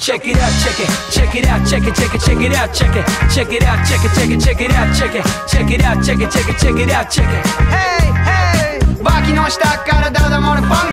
check it out, check it, check it out, check it, check it, check it out, check it, check it out, check it, check it, check it out, check it, check it out, check it, check it, check it out, check it. Hey, hey, 脇の下からダダ漏れファン